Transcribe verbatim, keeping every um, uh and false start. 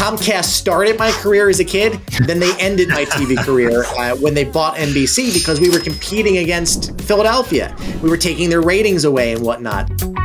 Comcast started my career as a kid, then they ended my T V career uh, when they bought N B C because we were competing against Philadelphia. We were taking their ratings away and whatnot.